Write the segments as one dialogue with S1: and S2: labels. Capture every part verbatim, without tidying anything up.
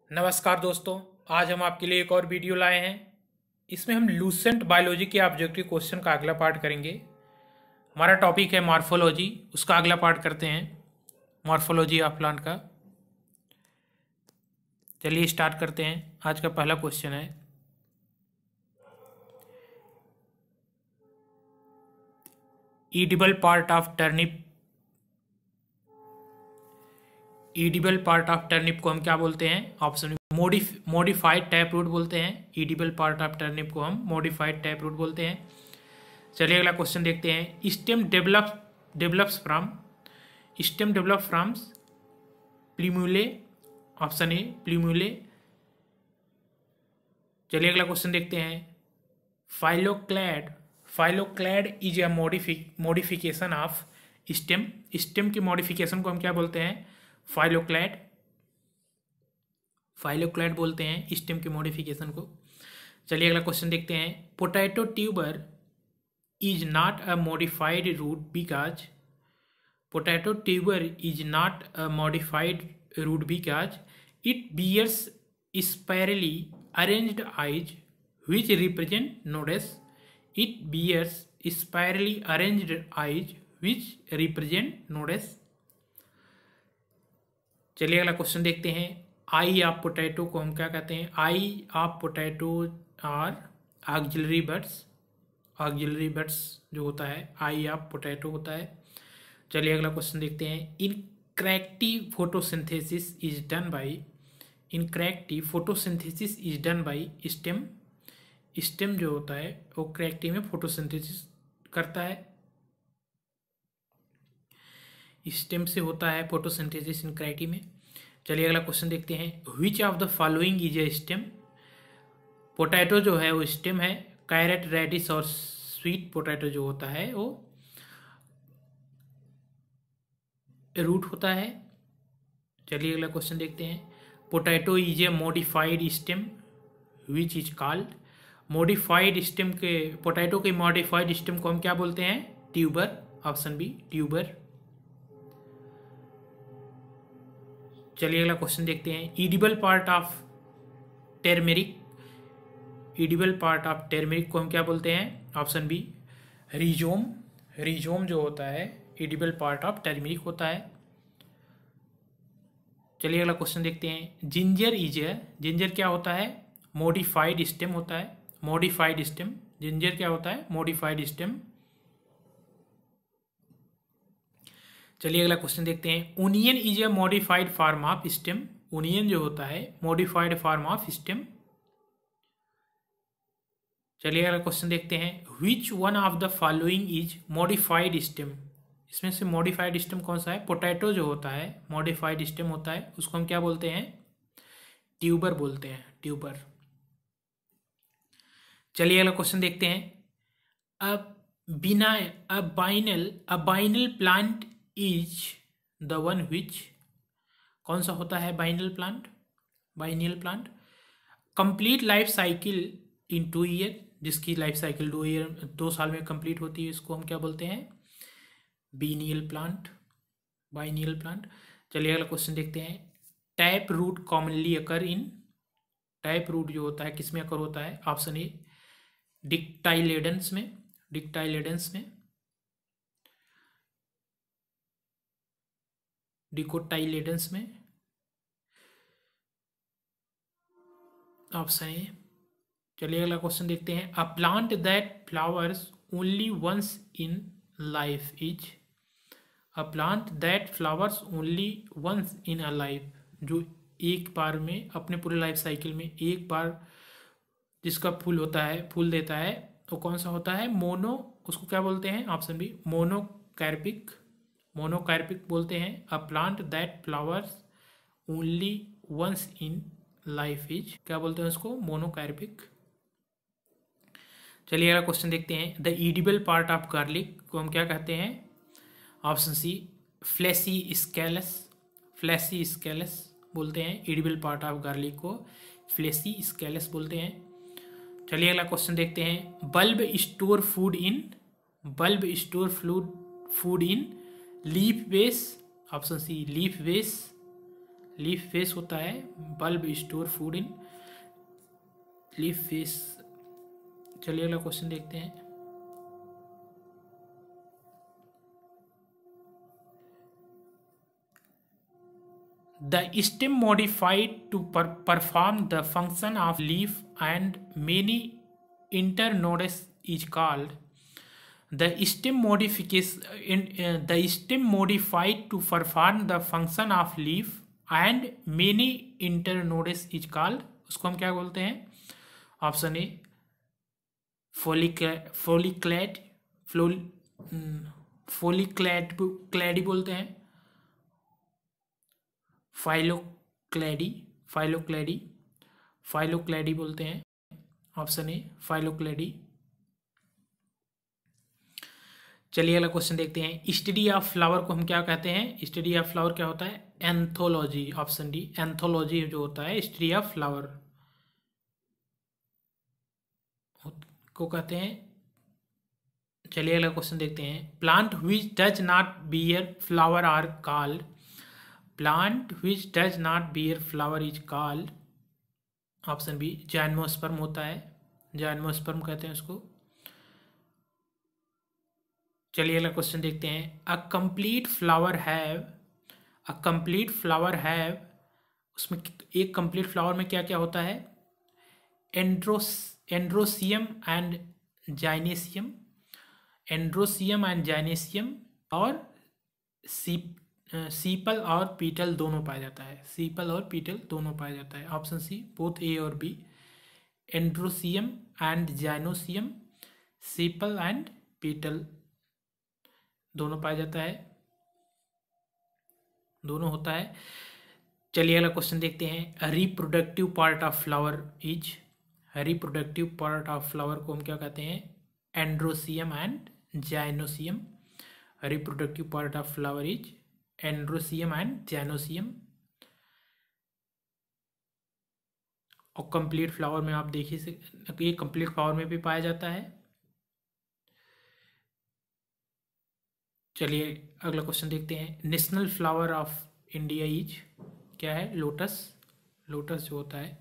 S1: नमस्कार दोस्तों, आज हम आपके लिए एक और वीडियो लाए हैं। इसमें हम लूसेंट बायोलॉजी के ऑब्जेक्टिव क्वेश्चन का अगला पार्ट करेंगे। हमारा टॉपिक है मॉर्फोलॉजी, उसका अगला पार्ट करते हैं, मॉर्फोलॉजी ऑफ प्लांट का। चलिए स्टार्ट करते हैं। आज का पहला क्वेश्चन है, edible part of turnip. Edible part of turnip को हम क्या बोलते हैं? ऑप्शन मोडिफ मॉडिफाइड टैप रूट बोलते हैं। ईडिबल पार्ट ऑफ टर्निप को हम मॉडिफाइड टैप रूट बोलते हैं। चलिए अगला क्वेश्चन देखते हैं। Stem develop develops from stem develop from plumule. Option A plumule. चलिए अगला क्वेश्चन देखते हैं। फाइलोक्लैड फाइलोक्लैड इज अ मॉडिफिक मॉडिफिकेशन ऑफ स्टेम। स्टेम की मॉडिफिकेशन को हम क्या बोलते हैं? फाइलोक्लैड फाइलोक्लैड बोलते हैं स्टेम की मॉडिफिकेशन को। चलिए अगला क्वेश्चन देखते हैं। Potato tuber is not a modified root because potato tuber is not a modified root because it bears spirally arranged eyes which represent nodes. It bears spirally arranged eyes which represent nodes. चलिए अगला question देखते हैं। Eye of potato को हम क्या कहते हैं? Eye of potato are axillary buds. Axillary buds जो होता है आई ऑफ पोटैटो होता है। चलिए अगला क्वेश्चन देखते हैं। इनकरेक्टिव फोटोसिंथेसिस इज डन बाई इनकरेक्टिव photosynthesis is done by stem. Stem जो होता है वो करेक्टिव में फोटोसिंथेसिस करता है। स्टेम से होता है फोटोसिंथेसिस इन करेक्टिव में। चलिए अगला क्वेश्चन देखते हैं। Which of the following is a stem. Potato जो है वो स्टेम है। कैरेट, रेडिश और स्वीट पोटैटो जो होता है वो रूट होता है। चलिए अगला क्वेश्चन देखते हैं। Potato is a modified stem which is called. Modified stem के पोटैटो के मॉडिफाइड स्टेम को हम क्या बोलते हैं? ट्यूबर। Option B tuber. चलिए अगला क्वेश्चन देखते हैं। Edible part of turmeric edible part of turmeric को हम क्या बोलते हैं? Option B रिजोम। रिजोम जो होता है ईडिबल पार्ट ऑफ टर्मेरिक होता है। चलिए अगला क्वेश्चन देखते हैं। जिंजर इज ए जिंजर क्या होता है? मॉडिफाइड स्टेम होता है। मॉडिफाइड स्टेम जिंजर क्या होता है? Modified stem. चलिए अगला क्वेश्चन देखते हैं। Onion is a modified form of stem. Onion जो होता है मॉडिफाइड फॉर्म ऑफ स्टेम। चलिए अगला क्वेश्चन देखते हैं। Which one of the following is modified stem. इसमें से मॉडिफाइड स्टेम कौन सा है? पोटैटो जो होता है मॉडिफाइड स्टेम होता है, उसको हम क्या बोलते हैं? ट्यूबर बोलते हैं, ट्यूबर। चलिए अगला क्वेश्चन देखते हैं। अब बिना a biennial a biennial plant is the one which. कौन सा होता है biennial plant? Biennial plant. Complete life cycle in two year, जिसकी लाइफ साइकिल दो ईयर दो साल में कंप्लीट होती है, इसको हम क्या बोलते हैं? Biennial plant, biennial plant. चलिए अगला क्वेश्चन देखते हैं। Tap root commonly occur in tap root जो होता है किसमें अकर होता है? ऑप्शन ए डिक्टाइलेडेंस में डिक्टाइलेडेंस में डिकोटाइलेडेंस में। Option A. चलिए अगला क्वेश्चन देखते हैं। A plant that flowers only once in life is. A plant that flowers only once in a life, जो एक बार में अपने पूरे लाइफ साइकिल में एक बार जिसका फूल होता है फूल देता है वो कौन सा होता है? मोनो। उसको क्या बोलते हैं? Option B monocarpic. मोनोकार्पिक बोलते हैं। A plant that flowers only once in life is क्या बोलते हैं उसको? मोनोकार्पिक। चलिए अगला क्वेश्चन देखते हैं। The edible part of garlic को हम क्या कहते हैं? Option C fleshy scales. Fleshy scales बोलते हैं। ईडिबल पार्ट ऑफ गार्लिक को फ्लैसी स्केलस बोलते हैं। चलिए अगला क्वेश्चन देखते हैं। Bulb store food in bulb store fluid food in leaf base. Option C leaf base leaf face होता है bulb store food in leaf face. चलिए अगला क्वेश्चन देखते हैं। The stem modified to per perform the function of leaf and many internodes is called. The stem modification in uh, the stem modified to perform the function of leaf and many internodes is called. उसको हम क्या बोलते हैं? Option ए फोलिक्लेड फ्लोल फोलिक्लेड क्लैडी बोलते हैं, फाइलोक्लैडी फाइलोक्लैडी phylloclade बोलते हैं। Option A phylloclade. चलिए अगला क्वेश्चन देखते हैं। स्टडी ऑफ फ्लावर को हम क्या कहते हैं? स्टडी ऑफ फ्लावर क्या होता है? एंथोलॉजी। ऑप्शन डी एंथोलॉजी जो होता है स्टडी ऑफ फ्लावर को कहते हैं। चलिए अगला क्वेश्चन देखते हैं। Plant which does not bear flower are called. Plant which does not bear flower is called. Option B gymnosperm होता है, जाइम्नोस्पर्म कहते हैं उसको। चलिए अगला क्वेश्चन देखते हैं। A complete flower have a complete flower have उसमें एक कंप्लीट फ्लावर में क्या क्या होता है? एंड्रोस androecium and gynoecium androecium and gynoecium और सीप सीपल और पीटल दोनों पाया जाता है। सीपल और पीटल दोनों पाया जाता है। ऑप्शन सी बोथ ए और B androecium and gynoecium sepal and petal दोनों पाया जाता है, दोनों होता है। चलिए अगला क्वेश्चन देखते हैं। Reproductive part of flower is reproductive part of flower को हम क्या कहते हैं? Androecium and gynoecium. Reproductive part of flower is androecium and gynoecium. और कंप्लीट फ्लावर में आप देखिए से ये कंप्लीट फ्लावर में भी पाया जाता है। चलिए अगला क्वेश्चन देखते हैं। National flower of India is क्या है? लोटस। लोटस जो होता है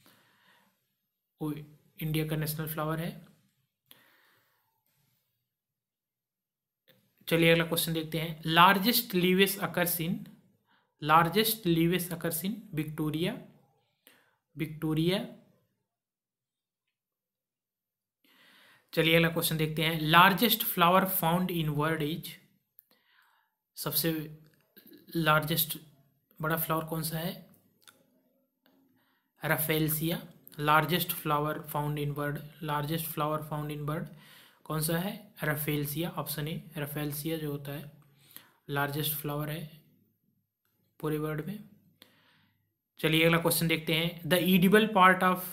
S1: वो इंडिया का नेशनल फ्लावर है। चलिए अगला क्वेश्चन देखते हैं। Largest leaves occurs in largest leaves occurs in Victoria Victoria. चलिए अगला क्वेश्चन देखते हैं। Largest flower found in world is सबसे लार्जेस्ट बड़ा फ्लावर कौन सा है? Rafflesia. Largest flower found in world largest flower found in world कौन सा है? राफेलसिया। ऑप्शन ए राफेलसिया जो होता है लार्जेस्ट फ्लावर है पूरे वर्ल्ड में। चलिए अगला क्वेश्चन देखते हैं। The edible part of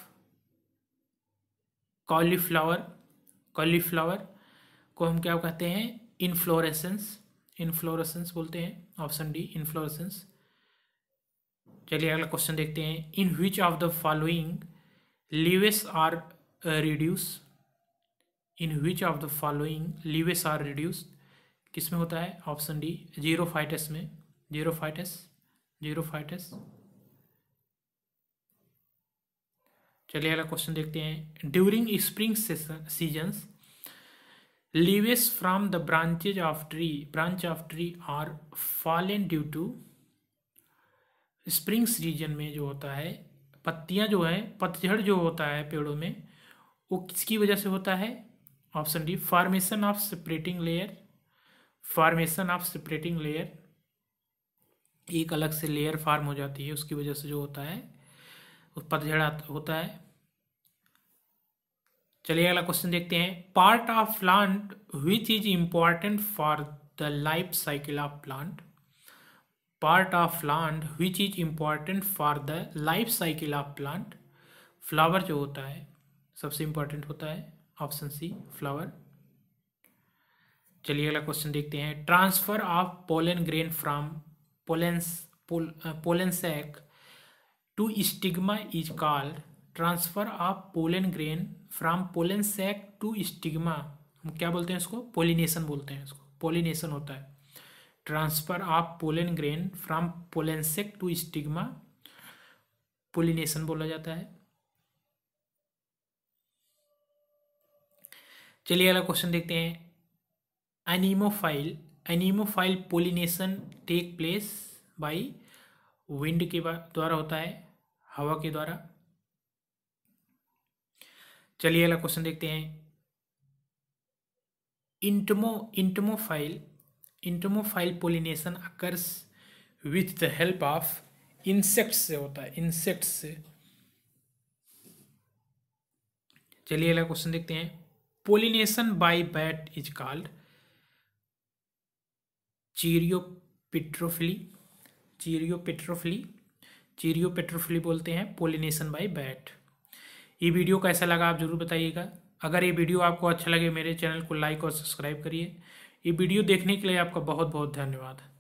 S1: cauliflower cauliflower को हम क्या कहते हैं? इनफ्लोरेसेंस इनफ्लोरेसेंस बोलते हैं। Option D inflorescence. चलिए अगला क्वेश्चन देखते हैं। In which of the following leaves are reduce in which of the following leaves are reduce किस में होता है? ऑप्शन डी जीरोफाइटस में। जीरोफाइटस जीरोफाइटस। चलिए अगला क्वेश्चन देखते हैं। During spring seasons leaves from the branches of tree branch of tree are fallen due to. Spring season में जो होता है पत्तियां जो है पतझड़ जो होता है पेड़ों में वो किसकी वजह से होता है? Option D formation of separating layer formation of separating layer. एक अलग से लेयर फॉर्म हो जाती है उसकी वजह से जो होता है वो पतझड़ होता है। चलिए अगला क्वेश्चन देखते हैं। Part of plant which is important for the life cycle of plant part of plant which is important for the life cycle of plant. Flower जो होता है सबसे इम्पॉर्टेंट होता है। Option C flower. चलिए अगला क्वेश्चन देखते हैं। Transfer of pollen grain from pollens pollen sac to stigma is called. Transfer of pollen grain from pollen sac to stigma हम क्या बोलते हैं इसको? पोलिनेशन बोलते हैं इसको। पोलिनेशन होता है transfer of pollen grain from pollen sac to stigma pollination बोला जाता है। चलिए अगला क्वेश्चन देखते हैं। Anemophile anemophile pollination take place by wind के द्वारा होता है, हवा के द्वारा। चलिए अगला क्वेश्चन देखते हैं। इंटमो entomophile entomophile pollination occurs with the help of insects से होता है, इंसेक्ट्स से। चलिए अगला क्वेश्चन देखते हैं। Pollination by bat is called chiropterophily chiropterophily chiropterophily बोलते हैं पोलिनेशन बाय बैट। ये वीडियो कैसा लगा आप जरूर बताइएगा। अगर ये वीडियो आपको अच्छा लगे मेरे चैनल को लाइक और सब्सक्राइब करिए। ये वीडियो देखने के लिए आपका बहुत बहुत धन्यवाद।